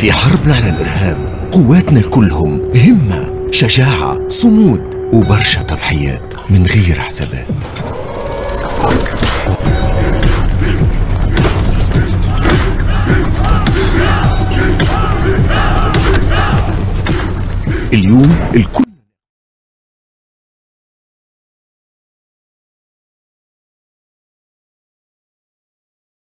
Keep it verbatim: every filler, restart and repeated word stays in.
في حربنا على الإرهاب قواتنا الكلهم همة، شجاعة، صمود وبرشا تضحيات من غير حسابات. اليوم الكل